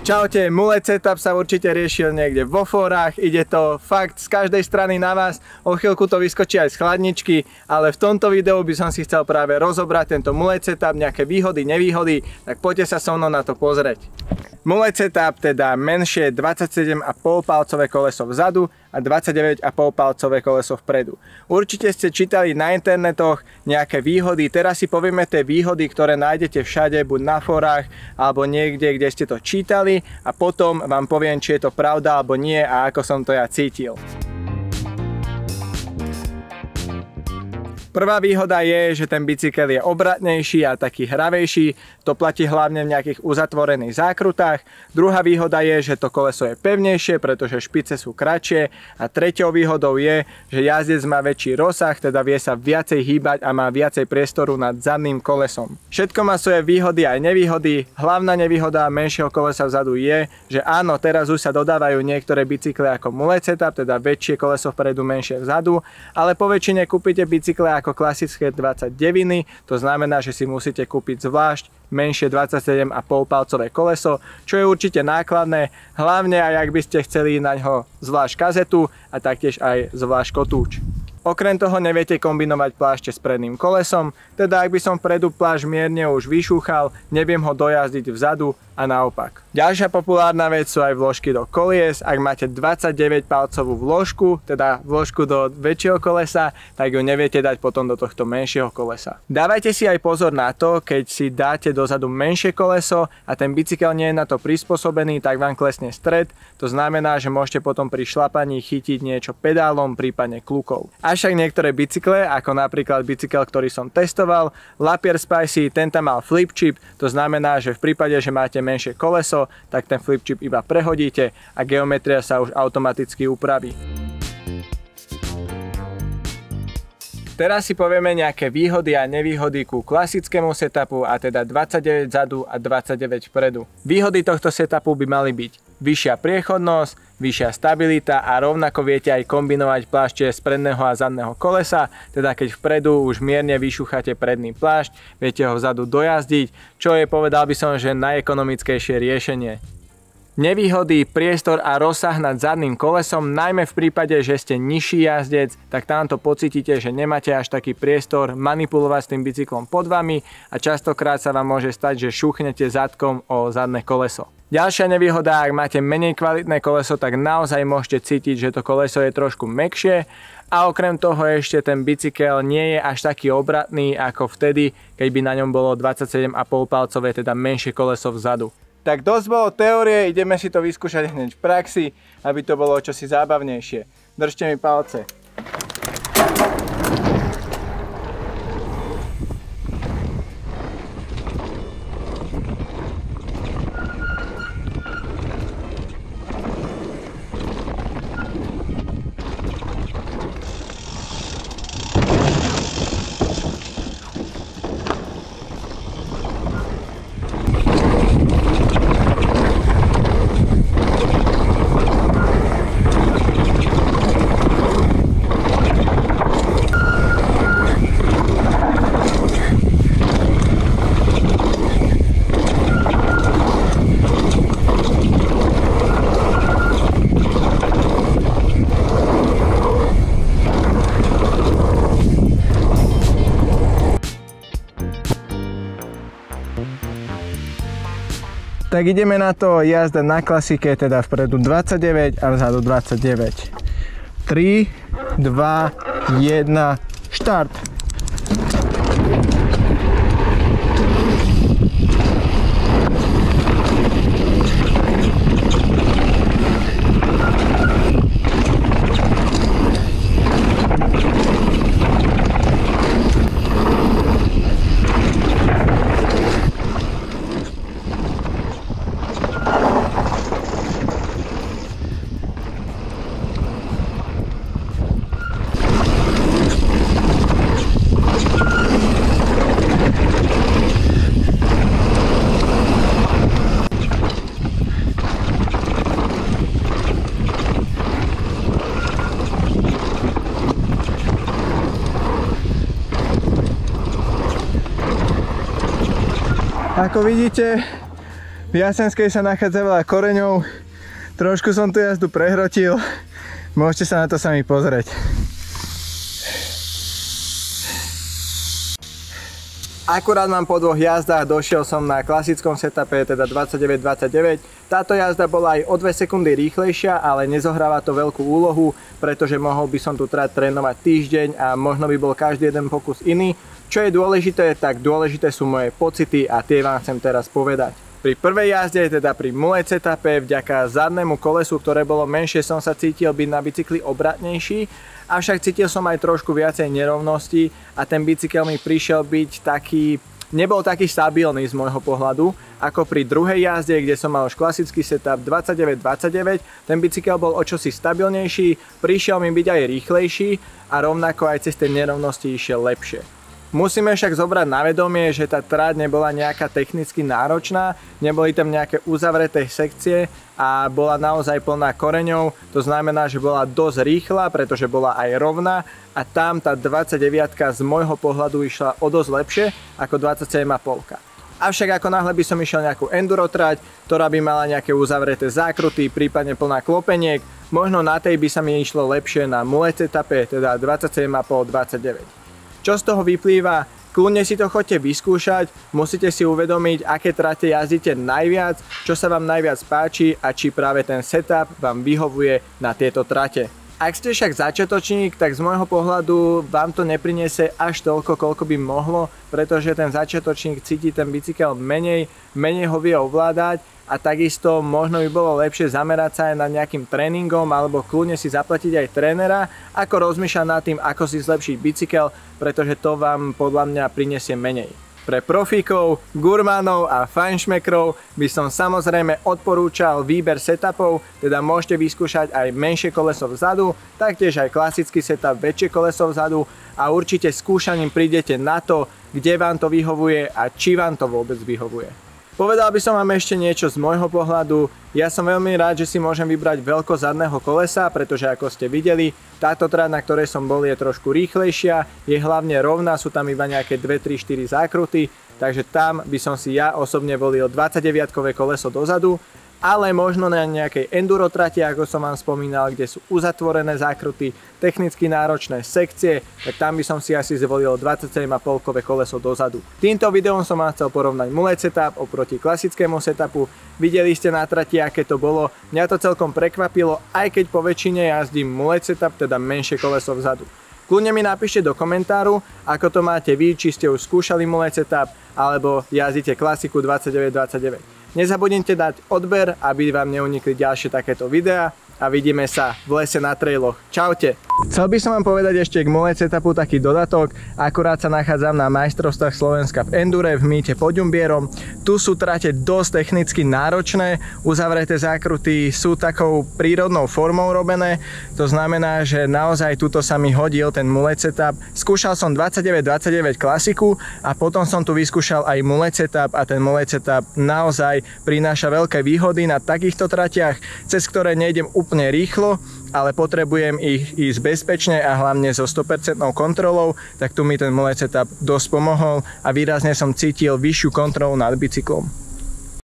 Čaute, mullet setup sa určite riešil niekde vo fórach, ide to fakt z každej strany na vás, o chvíľku to vyskočí aj z chladničky, ale v tomto videu by som si chcel práve rozobrať tento mullet setup, nejaké výhody, nevýhody, tak poďte sa so mnou na to pozrieť. Mullet setup, teda menšie 27,5 palcové koleso vzadu a 29,5 palcové koleso vpredu. Určite ste čítali na internetoch nejaké výhody, teraz si povieme tie výhody, ktoré nájdete všade, buď na fórach alebo niekde, kde ste to čítali, a potom vám poviem, či je to pravda alebo nie a ako som to ja cítil. Prvá výhoda je, že ten bicykel je obratnejší a taký hravejší, to platí hlavne v nejakých uzatvorených zákrutách. Druhá výhoda je, že to koleso je pevnejšie, pretože špice sú kratšie, a treťou výhodou je, že jazdec má väčší rozsah, teda vie sa viacej hýbať a má viacej priestoru nad zadným kolesom. Všetko má svoje výhody aj nevýhody. Hlavná nevýhoda menšieho kolesa vzadu je, že áno, teraz už sa dodávajú niektoré bicykle ako mullet setup, teda väčšie koleso vpredu, menšie vzadu, ale po väčšine kúpite bicykle ako klasické 29, to znamená, že si musíte kúpiť zvlášť menšie 27,5 palcové koleso, čo je určite nákladné, hlavne aj ak by ste chceli na ňo zvlášť kazetu a taktiež aj zvlášť kotúč. Okrem toho neviete kombinovať plášte s predným kolesom, teda ak by som vpredu plášť mierne už vyšúchal, neviem ho dojazdiť vzadu a naopak. Ďalšia populárna vec sú aj vložky do kolies. Ak máte 29 palcovú vložku, teda vložku do väčšieho kolesa, tak ju neviete dať potom do tohto menšieho kolesa. Dávajte si aj pozor na to, keď si dáte dozadu menšie koleso a ten bicykel nie je na to prispôsobený, tak vám klesne stred, to znamená, že môžete potom pri šlapaní chytiť niečo pedálom, prípadne klukou. Avšak niektoré bicykle, ako napríklad bicykel, ktorý som testoval, Lapierre Spicy, ten tam mal flip chip, to znamená, že v prípade, že máte menšie koleso, tak ten flip chip iba prehodíte a geometria sa už automaticky upraví. Teraz si povieme nejaké výhody a nevýhody ku klasickému setupu, a teda 29 vzadu a 29 vpredu. Výhody tohto setupu by mali byť vyššia priechodnosť, vyššia stabilita a rovnako viete aj kombinovať plášte z predného a zadného kolesa, teda keď vpredu už mierne vyšúchate predný plášť, viete ho vzadu dojazdiť, čo je, povedal by som, že najekonomickejšie riešenie. Nevýhody, priestor a rozsah nad zadným kolesom, najmä v prípade, že ste nižší jazdec, tak tamto pocítite, že nemáte až taký priestor manipulovať s tým bicyklom pod vami a častokrát sa vám môže stať, že šúchnete zadkom o zadné koleso. Ďalšia nevýhoda, ak máte menej kvalitné koleso, tak naozaj môžete cítiť, že to koleso je trošku mäkšie, a okrem toho ešte ten bicykel nie je až taký obratný ako vtedy, keď by na ňom bolo 27,5 palcové, teda menšie koleso vzadu. Tak dosť bolo teórie, ideme si to vyskúšať hneď v praxi, aby to bolo čosi zábavnejšie. Držte mi palce. Tak ideme na to, jazda na klasike, teda vpredu 29 a vzadu 29. 3, 2, 1, štart! Ako vidíte, V Jasenskej sa nachádza veľa koreňov. Trošku som tu jazdu prehrotil. Môžete sa na to sami pozrieť. Akurát mám po 2 jazdách, došiel som na klasickom setupe, teda 29-29. Táto jazda bola aj o 2 sekundy rýchlejšia, ale nezohráva to veľkú úlohu, pretože mohol by som tu trať trénovať týždeň a možno by bol každý jeden pokus iný. Čo je dôležité, tak dôležité sú moje pocity a tie vám chcem teraz povedať. Pri prvej jazde, teda pri mullet setupe, vďaka zadnému kolesu, ktoré bolo menšie, som sa cítil byť na bicykli obratnejší. Avšak cítil som aj trošku viacej nerovností a ten bicykel mi prišiel byť taký, nebol taký stabilný z môjho pohľadu, ako pri druhej jazde, kde som mal už klasický setup 29-29. Ten bicykel bol o čosi stabilnejší, prišiel mi byť aj rýchlejší a rovnako aj cez tie nerovnosti išiel lepšie. Musíme však zobrať na vedomie, že tá trať nebola nejaká technicky náročná, neboli tam nejaké uzavreté sekcie a bola naozaj plná koreňov. To znamená, že bola dosť rýchla, pretože bola aj rovná a tam tá 29 z môjho pohľadu išla o dosť lepšie ako 27,5. Avšak ako náhle by som išiel nejakú enduro trať, ktorá by mala nejaké uzavreté zákruty, prípadne plná klopeniek, možno na tej by sa mi išlo lepšie na mullet setupe, teda 27,5-29. Čo z toho vyplýva? Kľudne si to chodte vyskúšať, musíte si uvedomiť, aké trate jazdíte najviac, čo sa vám najviac páči a či práve ten setup vám vyhovuje na tieto trate. Ak ste však začiatočník, tak z môjho pohľadu vám to nepriniesie až toľko, koľko by mohlo, pretože ten začiatočník cíti ten bicykel menej ho vie ovládať a takisto možno by bolo lepšie zamerať sa aj na nejakým tréningom alebo kľudne si zaplatiť aj trénera, ako rozmýšľať nad tým, ako si zlepšiť bicykel, pretože to vám podľa mňa prinesie menej. Pre profíkov, gurmánov a fajnšmekrov by som samozrejme odporúčal výber setupov, teda môžete vyskúšať aj menšie koleso vzadu, taktiež aj klasický setup, väčšie koleso vzadu a určite skúšaním prídete na to, kde vám to vyhovuje a či vám to vôbec vyhovuje. Povedal by som vám ešte niečo z môjho pohľadu. Ja som veľmi rád, že si môžem vybrať veľkosť zadného kolesa, pretože ako ste videli, táto trať, na ktorej som bol, je trošku rýchlejšia, je hlavne rovná, sú tam iba nejaké 2, 3, 4 zákruty, takže tam by som si ja osobne volil 29-kové koleso dozadu, ale možno na nejakej enduro trati, ako som vám spomínal, kde sú uzatvorené zákruty, technicky náročné sekcie, tak tam by som si asi zvolil 27,5-kové koleso dozadu. Týmto videom som vám chcel porovnať mullet setup oproti klasickému setupu. Videli ste na trati, aké to bolo. Mňa to celkom prekvapilo, aj keď po väčšine jazdím mullet setup, teda menšie koleso vzadu. Kľudne mi napíšte do komentáru, ako to máte vy, či ste už skúšali mullet setup, alebo jazdíte klasiku 29-29. Nezabudnite dať odber, aby vám neunikli ďalšie takéto videá a vidíme sa v lese na trailoch. Čaute! Chcel by som vám povedať ešte k mullet setupu taký dodatok. Akurát sa nachádzam na majstrovstvách Slovenska v endure v mýte pod Ďumbierom. Tu sú trate dosť technicky náročné, uzavreté zákruty sú takou prírodnou formou robené. To znamená, že naozaj tuto sa mi hodil ten mullet setup. Skúšal som 29-29 klasiku a potom som tu vyskúšal aj mullet setup a ten mullet setup naozaj prináša veľké výhody na takýchto tratiach, cez ktoré nejdem úplne rýchlo, ale potrebujem ich ísť bezpečne a hlavne so 100% kontrolou, tak tu mi ten mullet setup dosť pomohol a výrazne som cítil vyššiu kontrolu nad bicyklom.